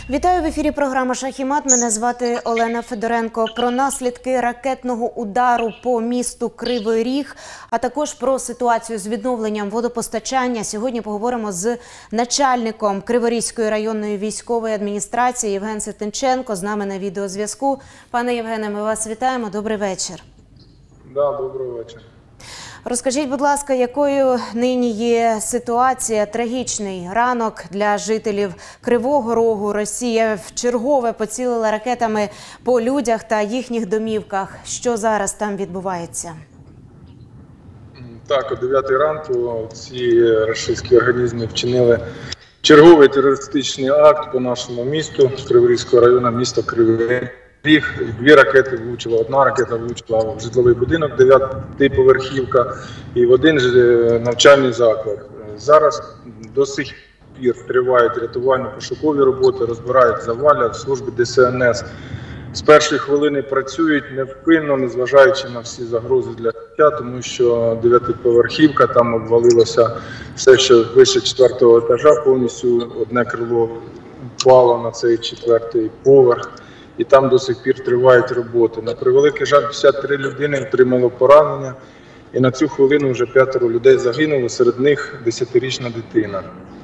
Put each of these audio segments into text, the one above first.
Вітаю в ефірі програма «Шах і мат». Мене звати Олена Федоренко. Про наслідки ракетного удару по місту Кривий Ріг, а також про ситуацію з відновленням водопостачання сьогодні поговоримо з начальником Криворізької районної військової адміністрації Євген Ситниченко. З нами на відеозв'язку. Пане Євгене, ми вас вітаємо. Добрий вечір. Доброго вечора. Розкажіть, будь ласка, якою нині є ситуація, трагічний ранок для жителів Кривого Рогу? Росія вчергове поцілила ракетами по людях та їхніх домівках. Що зараз там відбувається? Так, о 9 ранку ці російські організми вчинили черговий терористичний акт по нашому місту, Криворізького району, міста Кривий Ріг. Дві ракети влучила, одна ракета влучила в житловий будинок, 9-поверхівка, і в один навчальний заклад. Зараз до сих пір тривають рятувально-пошукові роботи, розбирають заваля, служби ДСНС з першої хвилини працюють невпинно, незважаючи на всі загрози для життя, тому що 9-поверхівка, там обвалилося все, що вище 4-го етажа, повністю одне крило впало на цей 4-й поверх. І там до сих пір тривають роботи. На превеликий жаль, 53 людини отримало поранення, і на цю хвилину вже 5 людей загинуло, серед них 10-річна дитина.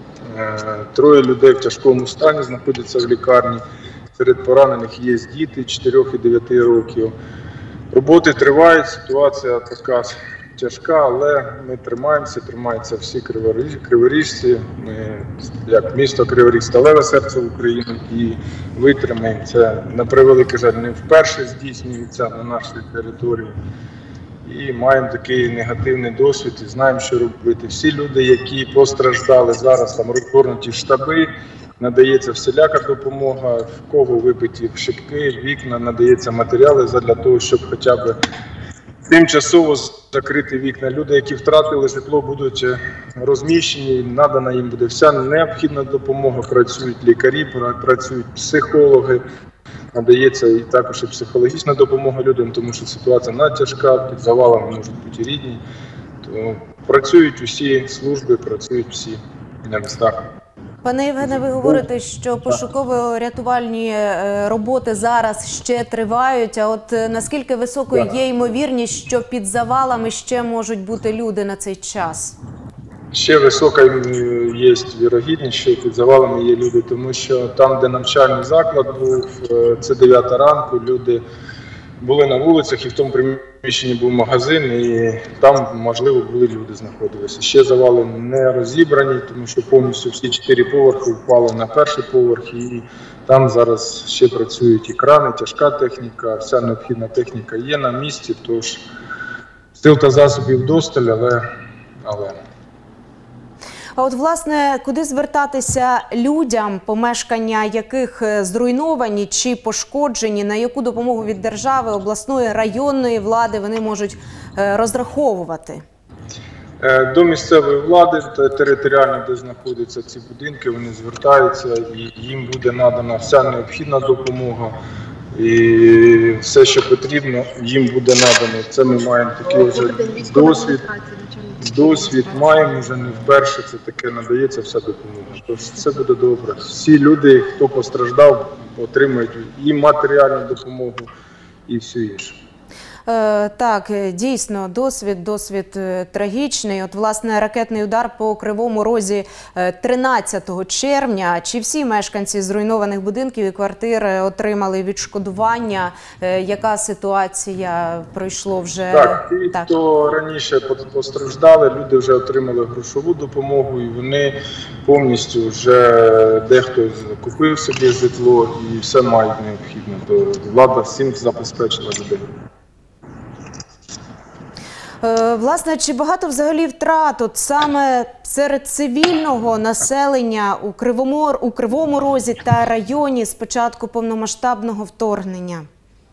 3 людей в тяжкому стані знаходяться в лікарні, серед поранених є діти 4 і 9 років. Роботи тривають, ситуація така тяжка, але ми тримаються всі криворіжці. Ми, як місто Кривий Ріг, сталеве серце України, і витримаємо. Це, на превеликий жаль, не вперше здійснюється на нашій території. І маємо такий негативний досвід і знаємо, що робити. Всі люди, які постраждали зараз, там розгорнуті штаби, надається всіляка допомога, в кого вибиті шибки, вікна, надається матеріали для того, щоб хоча б тимчасово закрити вікна. Люди, які втратили житло, будуть розміщені, надана їм буде вся необхідна допомога. Працюють лікарі, працюють психологи, надається і також і психологічна допомога людям, тому що ситуація надтяжка, під завалами можуть бути рідні. То працюють усі служби, працюють всі на містах. Пане Євгене, ви говорите, що пошуково-рятувальні роботи зараз ще тривають, а от наскільки високою є ймовірність, що під завалами ще можуть бути люди на цей час? Ще висока є вірогідність, що під завалами є люди, тому що там, де навчальний заклад був, це 9 ранку, люди були на вулицях, і в тому приміщенні був магазин, і там, можливо, були люди знаходилися. Ще завали не розібрані, тому що повністю всі 4 поверхи впали на перший поверх, і там зараз ще працюють і крани, тяжка техніка, вся необхідна техніка є на місці, тож сил та засобів досталь, але... А от, власне, куди звертатися людям, помешкання яких зруйновані чи пошкоджені, на яку допомогу від держави, обласної, районної влади вони можуть розраховувати? До місцевої влади, територіально, де знаходяться ці будинки, вони звертаються, і їм буде надана вся необхідна допомога. І все, що потрібно, їм буде надано. Це ми маємо такий вже досвід маємо вже не вперше, це таке надається вся допомога. Тож все буде добре. Всі люди, хто постраждав, отримують і матеріальну допомогу, і все інше. Так, дійсно, досвід трагічний. От, власне, ракетний удар по Кривому Розі 13 червня. Чи всі мешканці зруйнованих будинків і квартир отримали відшкодування? Яка ситуація пройшло вже? Так, ті, хто раніше постраждали, люди вже отримали грошову допомогу, і вони повністю вже дехто купив собі житло і все мають необхідне. То влада всім забезпечила людей. Власне, чи багато взагалі втрат от саме серед цивільного населення у Кривому Розі та районі з початку повномасштабного вторгнення?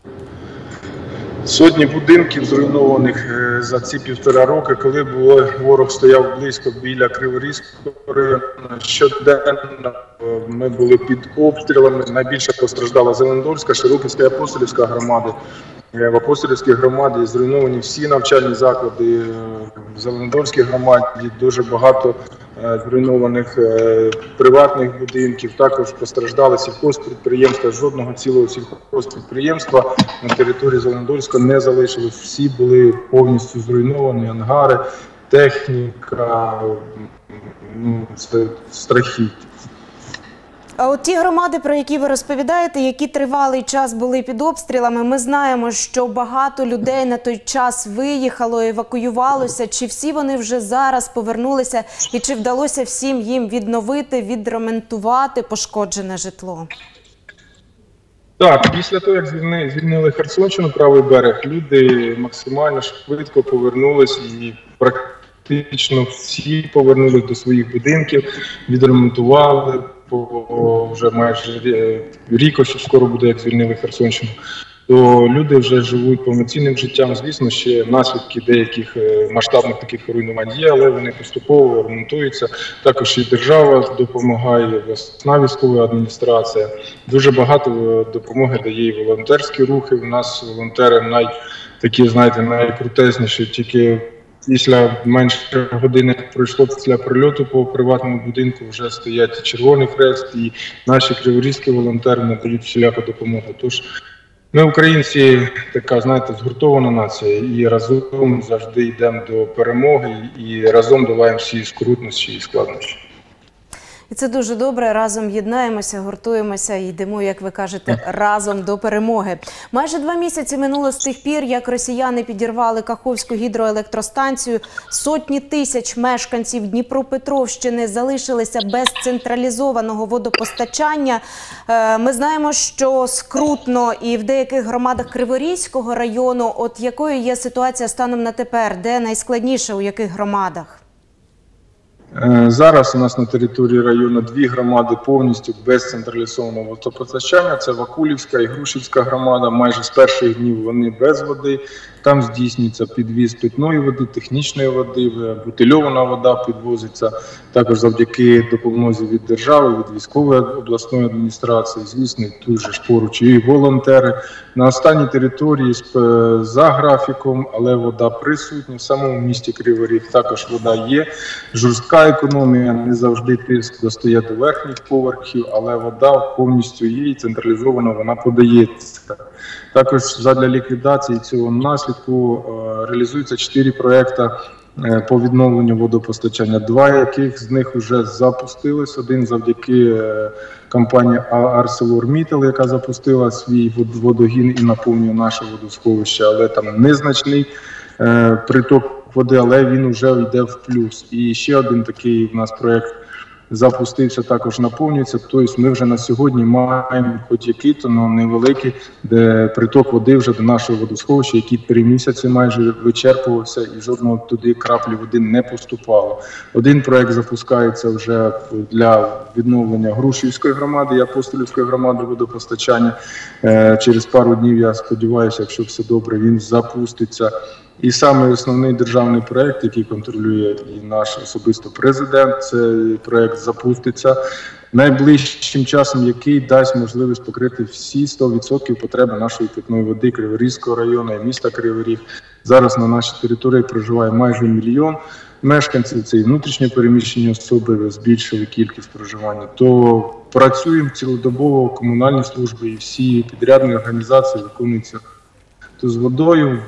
Сотні будинків зруйнованих за ці 1,5 роки, коли ворог стояв близько біля Криворізького району. Щоденно ми були під обстрілами. Найбільше постраждала Зеленодольська, Широківська і Апостолівська громади. В Апостолівській громаді зруйновані всі навчальні заклади, в Зеленодольській громаді дуже багато зруйнованих приватних будинків, також постраждали сільхозпідприємства, жодного цілого сільхозпідприємства на території Зеленодольська не залишилось, всі були повністю зруйновані, ангари, техніка, це страхіття. А от ті громади, про які ви розповідаєте, які тривалий час були під обстрілами, ми знаємо, що багато людей на той час виїхало, евакуювалося. Чи всі вони вже зараз повернулися і чи вдалося всім їм відновити, відремонтувати пошкоджене житло? Так, після того, як звільнили Херсонщину, правий берег, люди максимально швидко повернулись і практично всі повернулись до своїх будинків, відремонтували. Вже майже рік, що скоро буде, як звільнили Херсонщину, то люди вже живуть повноцінним життям. Звісно, ще наслідки деяких масштабних таких руйнувань є, але вони поступово ремонтуються. Також і держава допомагає, обласна військова адміністрація. Дуже багато допомоги дає і волонтерські рухи. У нас волонтери найкрутезніші, тільки після менше години пройшло після прильоту по приватному будинку, вже стоять Червоний Хрест, і наші криворізькі волонтери надають всіляку допомогу. Тож ми, українці, така, згуртована нація, і разом завжди йдемо до перемоги, і разом долаємо всі скрутності і складнощі. І це дуже добре. Разом єднаємося, гуртуємося і йдемо, як ви кажете, разом до перемоги. Майже 2 місяці минуло з тих пір, як росіяни підірвали Каховську гідроелектростанцію. Сотні тисяч мешканців Дніпропетровщини залишилися без централізованого водопостачання. Ми знаємо, що скрутно і в деяких громадах Криворізького району. От якою є ситуація станом на тепер? Де найскладніше, у яких громадах? Зараз у нас на території району 2 громади повністю без централізованого водопостачання. Це Вакулівська і Грушівська громада. Майже з перших днів вони без води. Там здійснюється підвіз питної води, технічної води, бутильована вода підвозиться. Також завдяки допомозі від держави, від військової обласної адміністрації. Звісно, тут же ж поруч і волонтери. На останній території за графіком, але вода присутня. В самому місті Кривий Ріг також вода є. Жорстка економія, не завжди тиск достає до верхніх поверхів, але вода повністю є і централізовано вона подається. Також задля ліквідації цього наслідку реалізуються 4 проекти по відновленню водопостачання. 2 яких з них вже запустились. Один завдяки компанії ArcelorMittal, яка запустила свій водогін і наповнює наше водосховище, але там незначний приток води, але він вже йде в плюс. І ще один такий у нас проєкт запустився, також наповнюється. Тобто ми вже на сьогодні маємо хоч який-то, але невеликий, де приток води вже до нашого водосховища, який 3 місяці майже вичерпувався і жодного туди краплі води не поступало. Один проєкт запускається вже для відновлення Грушівської громади і Апостолівської громади водопостачання. Через пару днів, я сподіваюся, якщо все добре, він запуститься. І саме основний державний проєкт, який контролює і наш особисто президент, цей проєкт запуститься найближчим часом, який дасть можливість покрити всі 100% потреби нашої питної води Криворізького району і міста Кривий Ріг. Зараз на нашій території проживає майже 1 мільйон мешканців, це і внутрішньо переміщені особи, збільшили кількість проживання. То працюємо цілодобово, комунальні служби і всі підрядні організації виконуються. То з водою,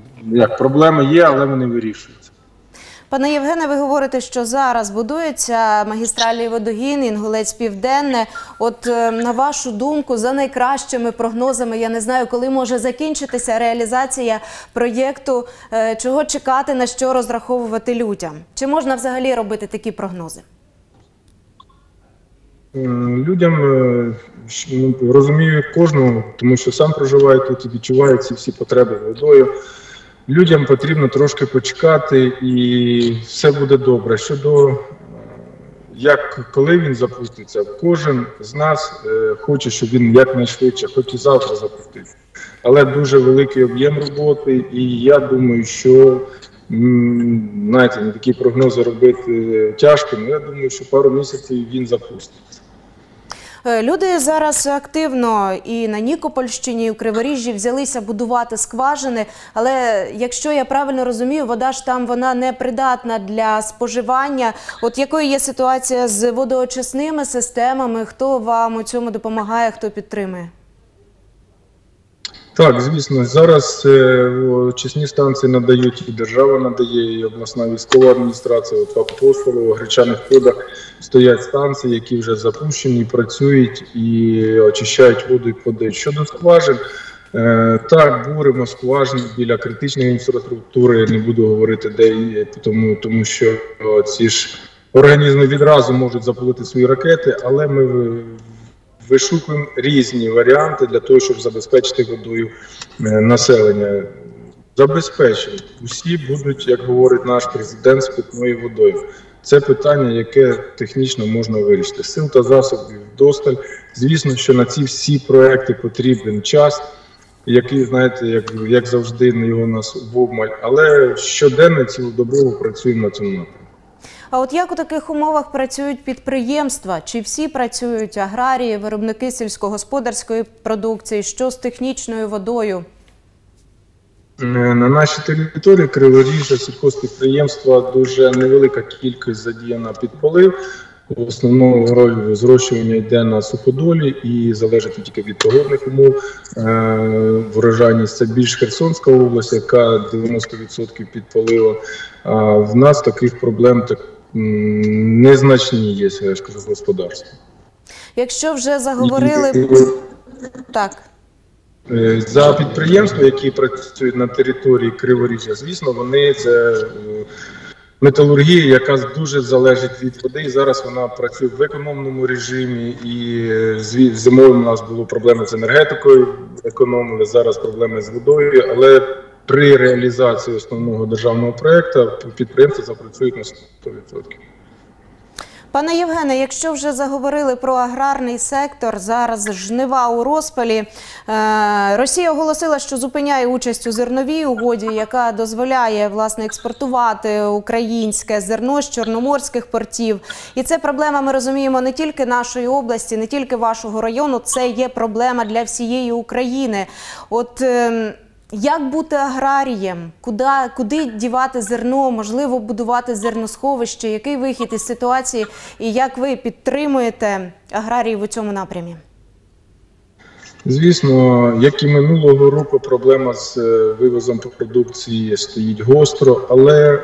проблеми є, але вони вирішуються. Пане Євгене, ви говорите, що зараз будується магістральний водогін Інгулець-Південне. От на вашу думку, за найкращими прогнозами, я не знаю, коли може закінчитися реалізація проєкту, чого чекати, на що розраховувати людям? Чи можна взагалі робити такі прогнози? Людям, розумію кожного, тому що сам проживаю тут і відчуваю ці всі потреби водою. Людям потрібно трошки почекати і все буде добре. Щодо коли він запуститься, кожен з нас хоче, щоб він якнайшвидше, хоч і завтра запустився. Але дуже великий об'єм роботи, і я думаю, що такі прогнози робити тяжко, але я думаю, що пару місяців він запуститься. Люди зараз активно і на Нікопольщині, і у Криворіжжі взялися будувати скважини, але якщо я правильно розумію, вода ж там вона не придатна для споживання. От якою є ситуація з водоочисними системами? Хто вам у цьому допомагає, хто підтримує? Так, звісно, зараз очисні станції надають, і держава надає, і обласна військова адміністрація. От в Апостолово, в Гречаних Водах стоять станції, які вже запущені, працюють і очищають воду і подають. Щодо скважин, так, буримо скважини біля критичної інфраструктури, не буду говорити де, тому що ці ж організми відразу можуть запалити свої ракети, але ми вишукуємо різні варіанти для того, щоб забезпечити водою населення. Забезпечимо. Усі будуть, як говорить наш президент, з питною водою. Це питання, яке технічно можна вирішити. Сил та засобів вдосталь. Звісно, що на ці всі проекти потрібен час, який, знаєте, як завжди, його у нас в обмаль. Але щоденно, цілодобово працюємо на цьому напрямку. А от як у таких умовах працюють підприємства? Чи всі працюють аграрії, виробники сільськогосподарської продукції? Що з технічною водою? На нашій території Криворіжжя, сільхозпідприємства, дуже невелика кількість задіяна під полив. В основному роль зрощування йде на суходолі і залежить тільки від погодних умов. Врожайність – це більш Херсонська область, яка 90% під поливом. В нас таких проблем незначні є, я ж кажу, в господарстві. Якщо вже заговорили... Так. За підприємства, які працюють на території Криворіжжя, звісно, вони це металургія, яка дуже залежить від води. І зараз вона працює в економному режимі. І зимою у нас були проблеми з енергетикою, економили, зараз проблеми з водою. Але при реалізації основного державного проєкту підприємства запрацюють на 100%. Пане Євгене, якщо вже заговорили про аграрний сектор, зараз жнива у розпалі. Росія оголосила, що зупиняє участь у зерновій угоді, яка дозволяє, власне, експортувати українське зерно з чорноморських портів. І це проблема, ми розуміємо, не тільки нашої області, не тільки вашого району, це є проблема для всієї України. От... Як бути аграрієм? Куди дівати зерно? Можливо, будувати зерносховище? Який вихід із ситуації? І як ви підтримуєте аграріїв у цьому напрямі? Звісно, як і минулого року, проблема з вивозом продукції стоїть гостро, але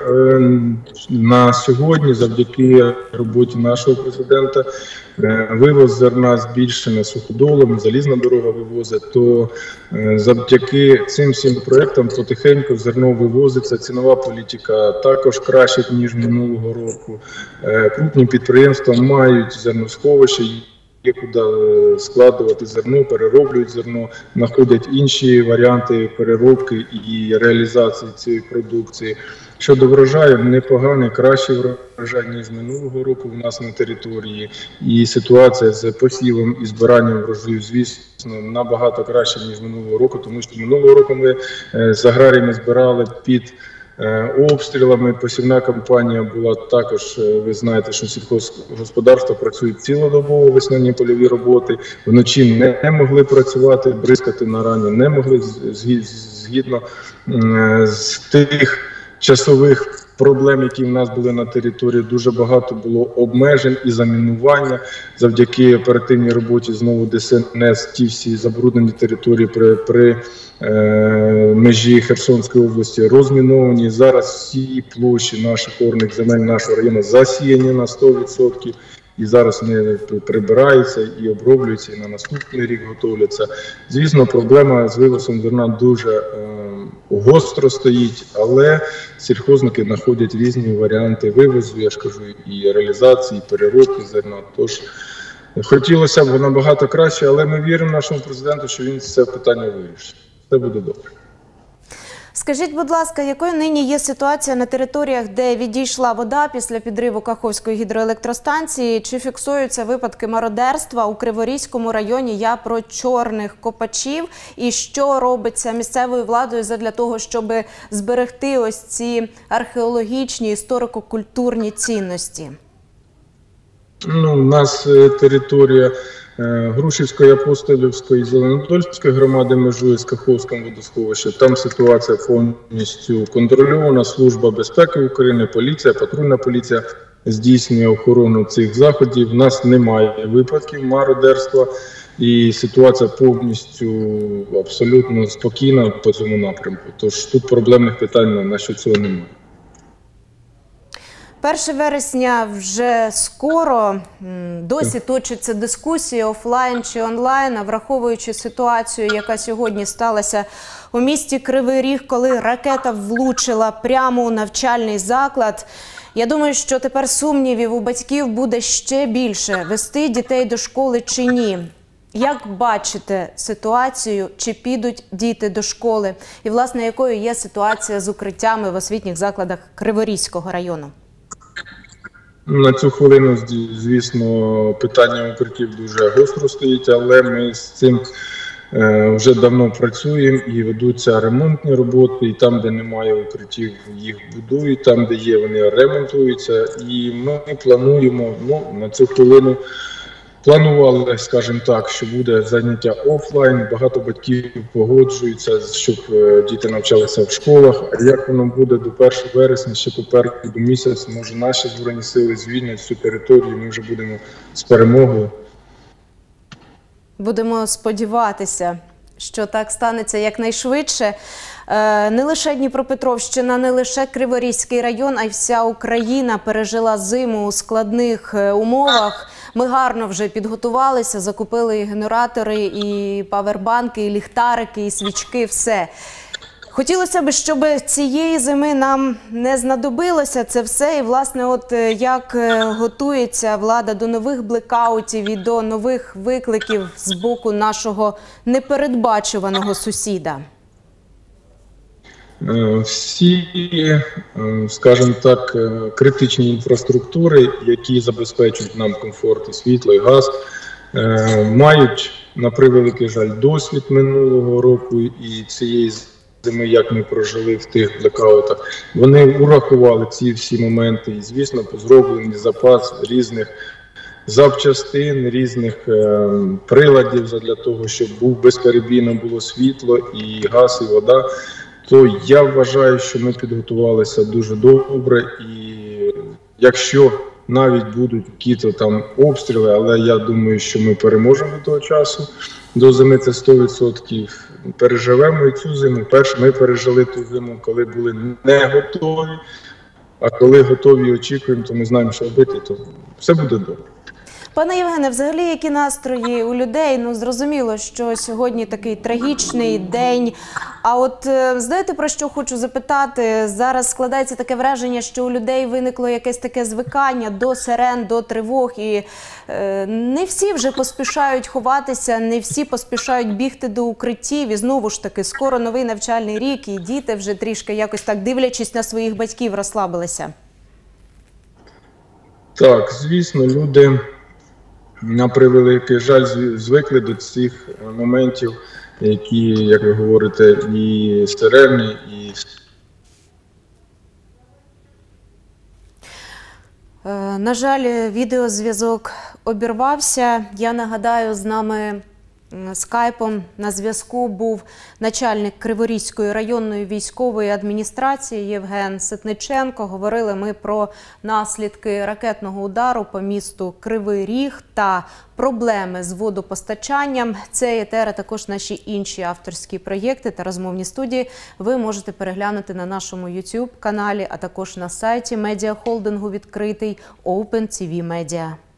на сьогодні, завдяки роботі нашого президента, вивоз зерна збільшений суходолом, залізна дорога вивозить, то завдяки цим всім проєктам потихеньку зерно вивозиться, цінова політика також краще, ніж минулого року. Крупні підприємства мають зерносховище, є куди складувати зерно, перероблюють зерно, знаходять інші варіанти переробки і реалізації цієї продукції. Щодо врожаю, непоганий, кращий врожай, ніж минулого року у нас на території. І ситуація з посівом і збиранням врожаю, звісно, набагато краще, ніж минулого року, тому що минулого року ми з аграріями збирали під обстрілами. Посівна кампанія була також, ви знаєте, що сільхозгосподарство працює цілодобово, весняні польові роботи, вночі не могли працювати, бризкати на рані не могли, згідно з тих часових проблем, які в нас були на території. Дуже багато було обмежень і замінування. Завдяки оперативній роботі знову ДСНС ті всі забруднені території при межі Херсонської області розміновані. Зараз всі площі наших орних земель нашого району засіяні на 100%. І зараз вони прибираються і оброблюються, і на наступний рік готовляться. Звісно, проблема з вивозом зерна дуже гостро стоїть, але сільхозники знаходять різні варіанти вивозу, я ж кажу, і реалізації, і переробки зерна. Тож хотілося б набагато краще, але ми віримо нашому президенту, що він це питання вирішить. Все буде добре. Скажіть, будь ласка, якою нині є ситуація на територіях, де відійшла вода після підриву Каховської гідроелектростанції? Чи фіксуються випадки мародерства у Криворізькому районі? Я про чорних копачів. І що робиться місцевою владою задля того, щоб зберегти ось ці археологічні, історико-культурні цінності? У нас територія Грушівської, Апостолівської, Зеленодольської громади межує з Каховським водосховищем. Там ситуація повністю контрольована. Служба безпеки України, поліція, патрульна поліція здійснює охорону цих заходів. У нас немає випадків мародерства і ситуація повністю абсолютно спокійна по цьому напрямку. Тож тут проблемних питань на що цього немає. 1 вересня вже скоро. Досі точиться дискусія офлайн чи онлайн, а враховуючи ситуацію, яка сьогодні сталася у місті Кривий Ріг, коли ракета влучила прямо у навчальний заклад. Я думаю, що тепер сумнівів у батьків буде ще більше – вести дітей до школи чи ні. Як бачите ситуацію, чи підуть діти до школи? І, власне, якою є ситуація з укриттями в освітніх закладах Криворізького району? На цю хвилину, звісно, питання укриттів дуже гостро стоїть, але ми з цим вже давно працюємо і ведуться ремонтні роботи, і там, де немає укриттів, їх будують, там, де є, вони ремонтуються. І ми плануємо, на цю хвилину планували, скажімо так, що буде заняття офлайн. Багато батьків погоджуються, щоб діти навчалися в школах. А як воно буде до 1 вересня, ще попереду місяць, може наші Збройні сили звільнять всю територію, ми вже будемо з перемогою. Будемо сподіватися, що так станеться якнайшвидше. Не лише Дніпропетровщина, не лише Криворізький район, а й вся Україна пережила зиму у складних умовах. Ми гарно вже підготувалися, закупили і генератори, і павербанки, і ліхтарики, і свічки, все. Хотілося б, щоб цієї зими нам не знадобилося це все. І, власне, от як готується влада до нових блекаутів і до нових викликів з боку нашого непередбачуваного сусіда? Всі, скажімо так, критичні інфраструктури, які забезпечують нам комфорт і світло, і газ, мають, на превеликий жаль, досвід минулого року і цієї зими, як ми прожили в тих блекаутах. Вони урахували ці всі моменти і, звісно, зроблений запас різних запчастин, різних приладів для того, щоб безперебійно було світло, і газ, і вода. То я вважаю, що ми підготувалися дуже добре, і якщо навіть будуть якісь там обстріли, але я думаю, що ми переможемо до того часу, до зими це 100%. Переживемо і цю зиму. Перше, ми пережили ту зиму, коли були не готові, а коли готові і очікуємо, то ми знаємо, що робити, то все буде добре. Пане Євгене, взагалі, які настрої у людей? Ну, зрозуміло, що сьогодні такий трагічний день. А от знаєте, про що хочу запитати? Зараз складається таке враження, що у людей виникло якесь таке звикання до сирен, до тривог. І не всі вже поспішають ховатися, не всі поспішають бігти до укриттів. І знову ж таки, скоро новий навчальний рік, і діти вже трішки якось так, дивлячись на своїх батьків, розслабилися. Так, звісно, люди, на превеликий жаль, звикли до цих моментів, які, як ви говорите, і сирени, і... На жаль, відеозв'язок обірвався. Я нагадаю, з нами скайпом на зв'язку був начальник Криворізької районної військової адміністрації Євген Ситниченко. Говорили ми про наслідки ракетного удару по місту Кривий Ріг та проблеми з водопостачанням. Це ЕТР, а також наші інші авторські проєкти та розмовні студії ви можете переглянути на нашому YouTube-каналі, а також на сайті медіахолдингу відкритий Open TV Media.